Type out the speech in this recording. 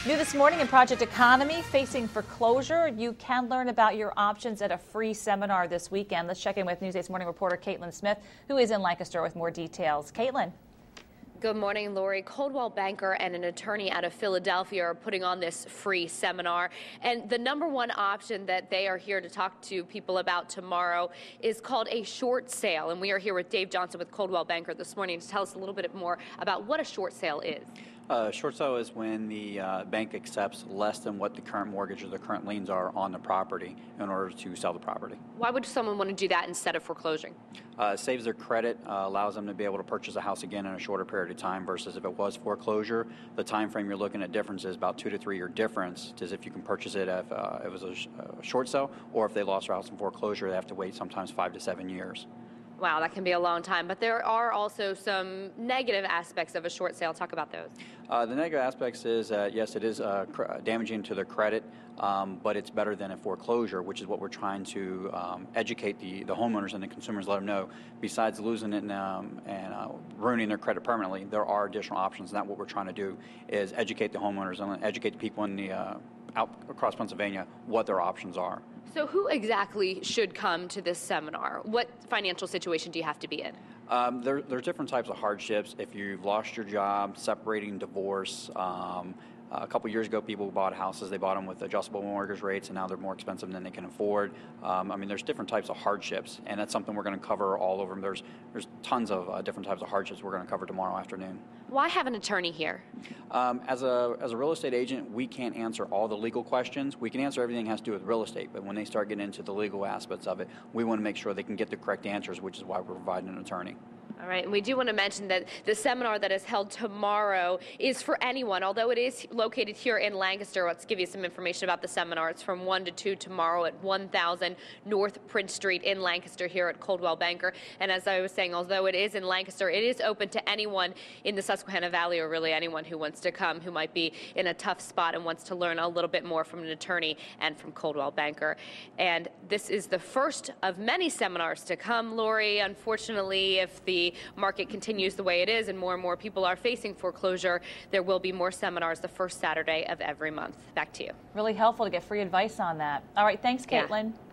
New this morning in Project Economy, facing foreclosure. You can learn about your options at a free seminar this weekend. Let's check in with Newsday's morning reporter Caitlin Smith, who is in Lancaster with more details. Caitlin. Good morning, Lori. Coldwell banker and an attorney out of Philadelphia are putting on this free seminar. And the number one option that they are here to talk to people about tomorrow is called a short sale. And we are here with Dave Johnson with Coldwell Banker this morning to tell us a little bit more about what a short sale is. Short sale is when the bank accepts less than what the current mortgage or the current liens are on the property in order to sell the property. Why would someone want to do that instead of foreclosing? Saves their credit, allows them to be able to purchase a house again in a shorter period of time versus if it was foreclosure. The time frame you're looking at difference is about 2 to 3 year difference is if you can purchase it if it was a short sale, or if they lost their house in foreclosure, they have to wait sometimes 5 to 7 years. Wow, that can be a long time. But there are also some negative aspects of a short sale. Talk about those. The negative aspects is that, yes, it is damaging to their credit, but it's better than a foreclosure, which is what we're trying to educate the homeowners and the consumers, let them know. Besides losing it and ruining their credit permanently, there are additional options, and that's what we're trying to do, is educate the homeowners and educate the people in the out across Pennsylvania what their options are. So who exactly should come to this seminar? What financial situation do you have to be in? There's different types of hardships. If you've lost your job, separating, divorce. A couple years ago, people bought houses. They bought them with adjustable mortgage rates, and now they're more expensive than they can afford. I mean, there's different types of hardships, and that's something we're going to cover all over. There's tons of different types of hardships we're going to cover tomorrow afternoon. Why have an attorney here? As a real estate agent, we can't answer all the legal questions. We can answer everything that has to do with real estate, but when they start getting into the legal aspects of it, we want to make sure they can get the correct answers, which is why we're providing an attorney. All right, and we do want to mention that the seminar that is held tomorrow is for anyone, although it is located here in Lancaster. Let's give you some information about the seminar. It's from 1 to 2 tomorrow at 1000 North Prince Street in Lancaster here at Coldwell Banker. And as I was saying, although it is in Lancaster, it is open to anyone in the Susquehanna Valley, or really anyone who wants to come, who might be in a tough spot and wants to learn a little bit more from an attorney and from Coldwell Banker. And this is the first of many seminars to come, Lori. Unfortunately, if the market continues the way it is and more people are facing foreclosure, there will be more seminars the first Saturday of every month. Back to you. Really helpful to get free advice on that. All right, thanks, Caitlin. Yeah.